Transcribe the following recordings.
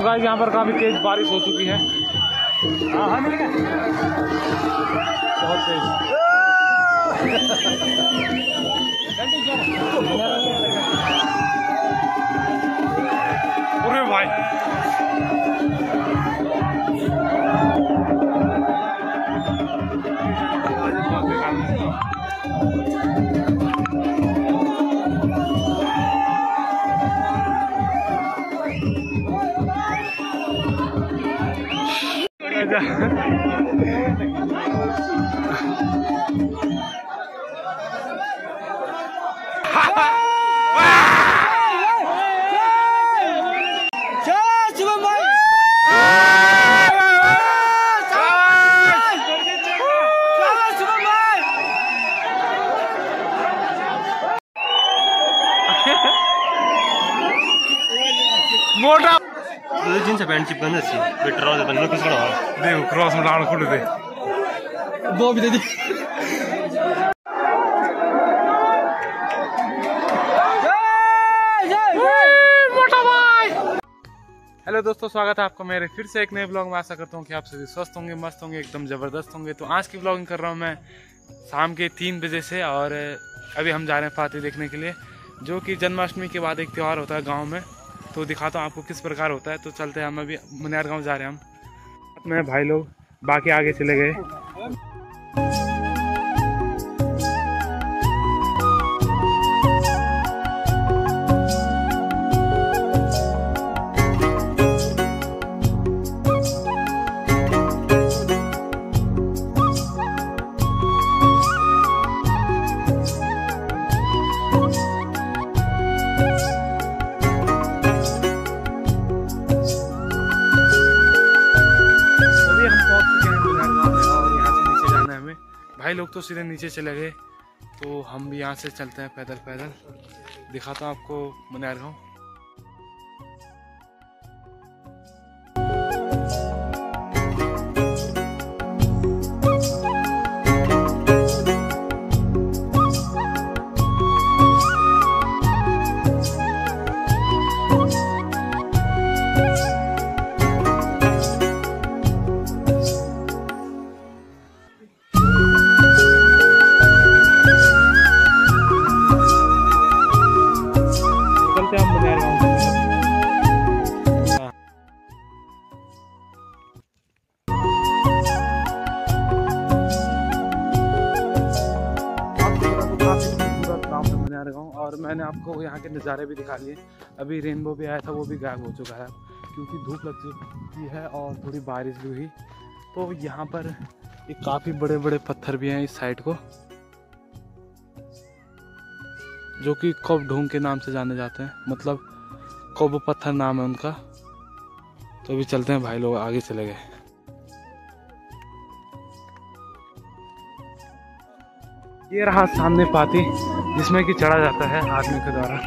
Guys यहाँ पर काफी तेज बारिश हो चुकी है, बहुत तेज। अरे भाई मोटा जिनसे पैंट चिपकन अच्छी बेटर हो जाता किस करो देखो क्रॉस में डाल खुद दे वो भी दे दी। हेलो दोस्तों, स्वागत है आपका मेरे फिर से एक नए ब्लॉग में। आशा करता हूँ कि आप सभी स्वस्थ होंगे, मस्त होंगे, एकदम ज़बरदस्त होंगे। तो आज की ब्लॉगिंग कर रहा हूँ मैं शाम के 3 बजे से, और अभी हम जा रहे हैं फातिहा देखने के लिए, जो कि जन्माष्टमी के बाद एक त्यौहार होता है गांव में। तो दिखाता हूँ आपको किस प्रकार होता है। तो चलते हैं, हम अभी मुनियार गाँव जा रहे हैं। हम में भाई लोग बाकी आगे चले गए। भाई लोग तो सीधे नीचे चले गए, तो हम भी यहाँ से चलते हैं पैदल पैदल। दिखाता हूँ आपको मुनियार गाँव। और मैंने आपको यहाँ के नज़ारे भी दिखा लिए। अभी रेनबो भी आया था, वो भी गायब हो चुका है क्योंकि धूप लग चुकी है और थोड़ी बारिश भी हुई। तो यहाँ पर एक काफ़ी बड़े बड़े पत्थर भी हैं इस साइड को, जो कि कौब ढूंग के नाम से जाने जाते हैं, मतलब कौब पत्थर नाम है उनका। तो अभी चलते हैं, भाई लोग आगे चले गए। ये रहा सामने पाती, जिसमें कि चढ़ा जाता है आदमी के द्वारा।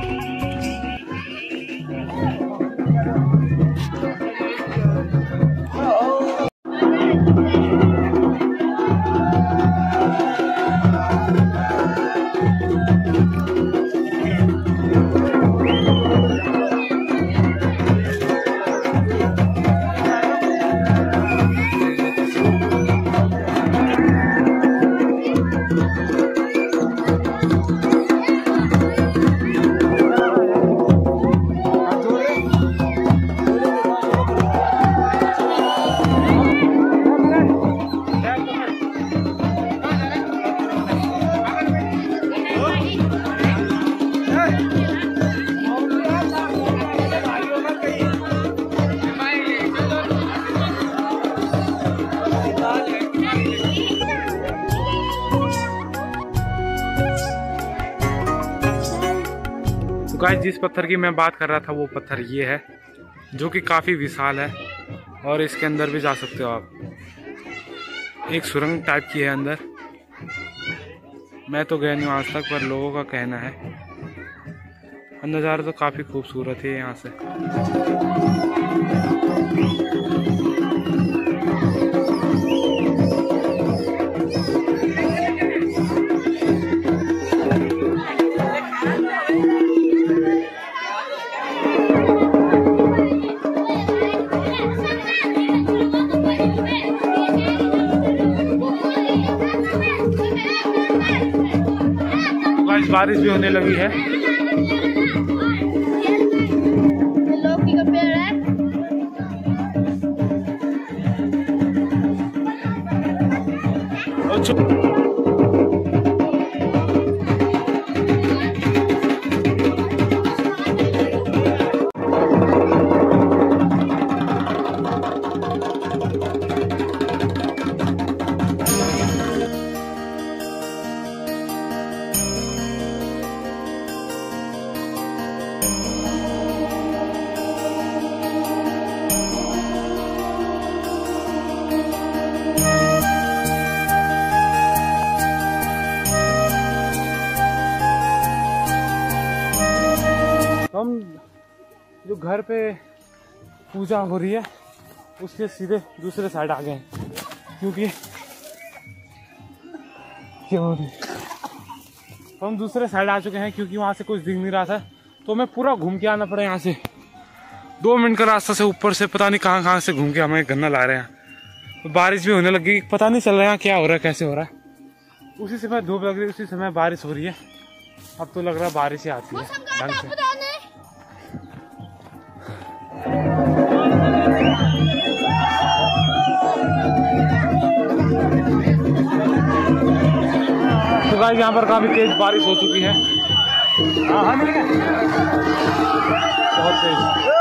गाइस, जिस पत्थर की मैं बात कर रहा था वो पत्थर ये है, जो कि काफ़ी विशाल है और इसके अंदर भी जा सकते हो आप। एक सुरंग टाइप की है अंदर। मैं तो गया नहीं आज तक, पर लोगों का कहना है। नज़ारा तो काफ़ी खूबसूरत है यहाँ से। बारिश भी होने लगी है। लौकी का पेड़ है। हम जो घर पे पूजा हो रही है उसके सीधे दूसरे साइड आ गए हैं, क्योंकि हम दूसरे साइड आ चुके हैं क्योंकि वहाँ से कुछ दिख नहीं रहा था, तो हमें पूरा घूम के आना पड़ा। यहाँ से 2 मिनट का रास्ता से ऊपर से पता नहीं कहाँ से घूम के हमें गन्ना ला रहे हैं। तो बारिश भी होने लगी, पता नहीं चल रहा है क्या हो रहा है, कैसे हो रहा है। उसी समय धूप लग रही है, उसी समय बारिश हो रही है। अब तो लग रहा है बारिश ही आती है ढंग से। तो गाइस यहाँ पर काफी तेज बारिश हो चुकी है, बहुत तेज।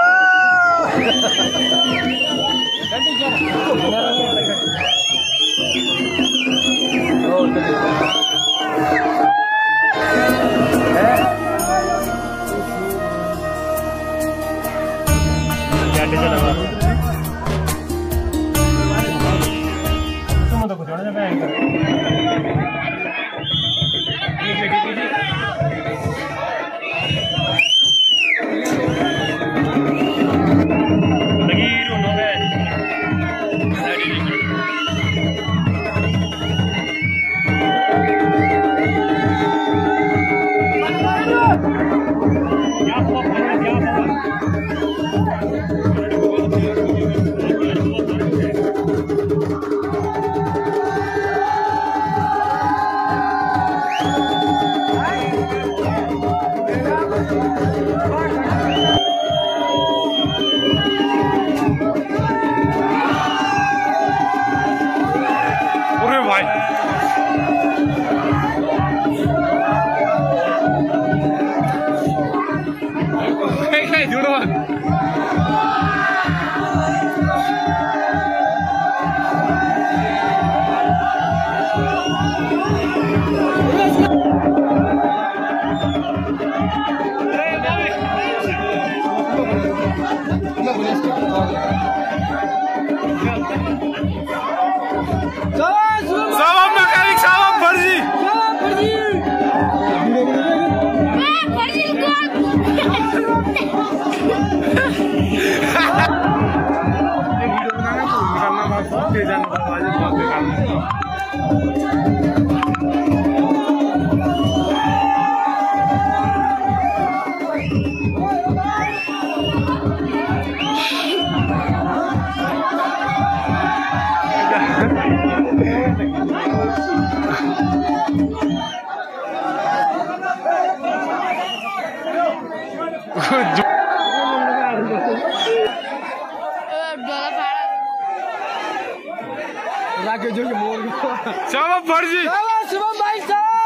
शाबाश फर्जी शुभम भाई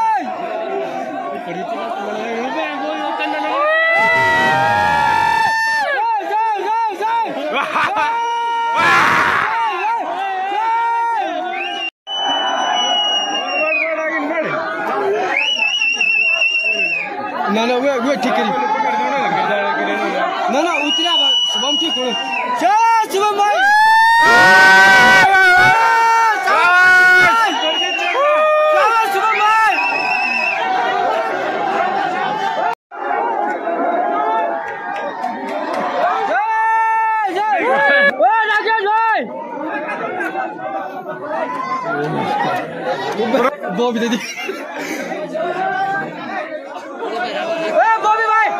ना वे ठीक करी ना उतरा शुभम ठीक हो शुभम भाई बॉबी दीदी बॉबी भाई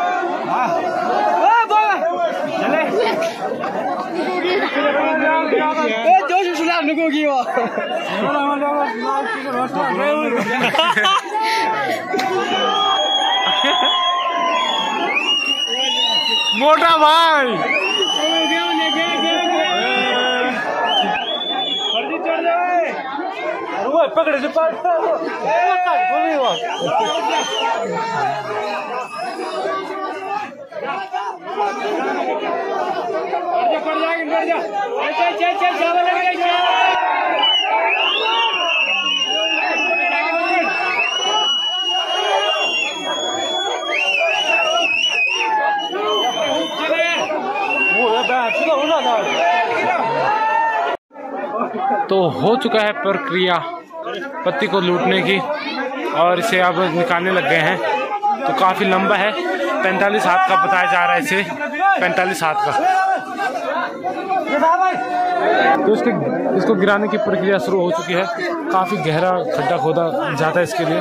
चले जोश सुना नुकोगी वो मोटा भाई पकड़े से तो हो चुका है प्रक्रिया पत्ती को लूटने की और इसे अब निकालने लग गए हैं। तो काफ़ी लंबा है, 45 हाथ का बताया जा रहा है इसे, 45 हाथ का। तो इसको गिराने की प्रक्रिया शुरू हो चुकी है। काफ़ी गहरा खड्डा खोदा जाता है इसके लिए।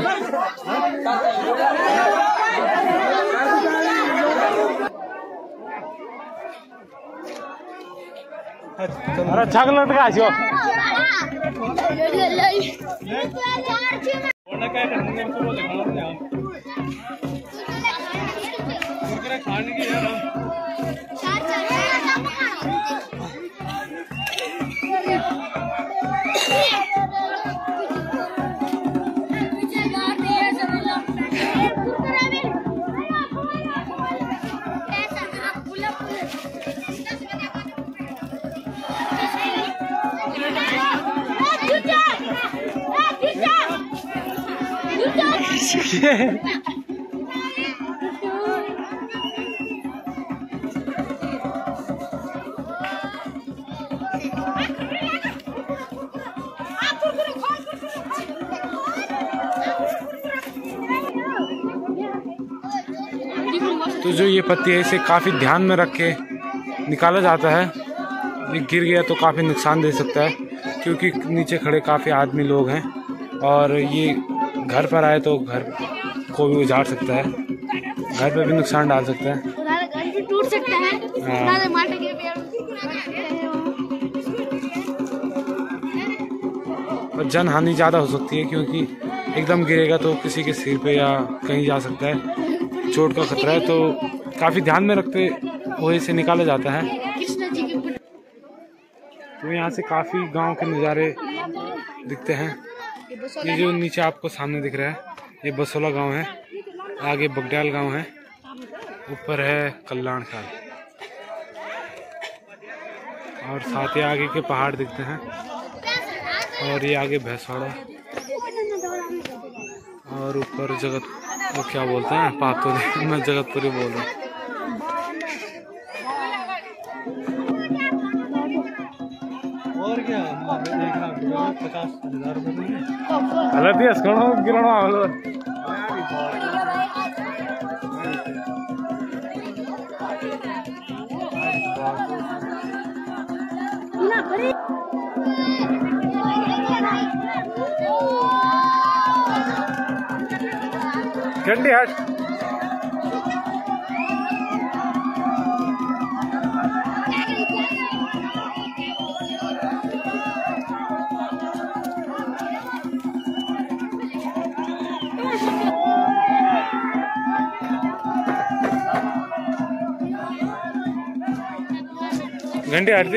अरे छागल लटका छो खाने की तो जो ये पत्ती है इसे काफ़ी ध्यान में रख के निकाला जाता है। ये गिर गया तो काफ़ी नुकसान दे सकता है, क्योंकि नीचे खड़े काफ़ी आदमी लोग हैं और ये घर पर आए तो घर को भी उजाड़ सकता है, घर पे भी नुकसान डाल सकता है, घर भी टूट सकता है। और जन हानि ज़्यादा हो सकती है, क्योंकि एकदम गिरेगा तो किसी के सिर पे या कहीं जा सकता है, चोट का खतरा है। तो काफ़ी ध्यान में रखते हुए इसे निकाला जाता है। तो यहाँ से काफ़ी गांव के नज़ारे दिखते हैं। ये जो नीचे आपको सामने दिख रहा है ये बसोला गांव है, आगे बगड्याल गांव है, ऊपर है कल्याण खाल और साथ ही आगे के पहाड़ दिखते हैं और ये आगे भैंसवाड़ा और ऊपर जगत वो क्या बोलते हैं पातुर, मैं जगतपुरी बोल रहा हूँ। और क्या 50,000 रुपये घंटी हट घंटे हट दी।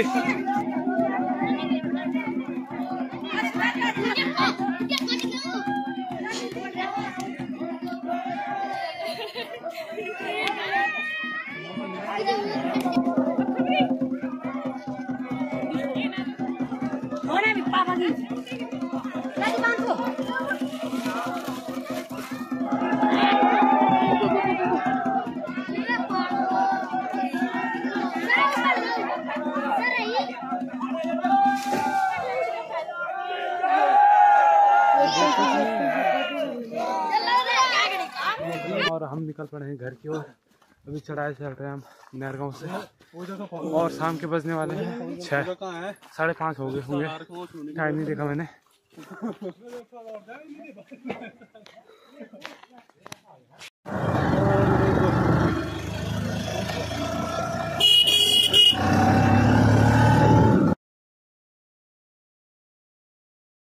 और हम निकल पड़े हैं घर की ओर। अभी चढ़ाई चल रहे हैं हम नहरगांव से और शाम के बजने वाले हैं 6, 5:30 हो गए होंगे, टाइम नहीं देखा मैंने।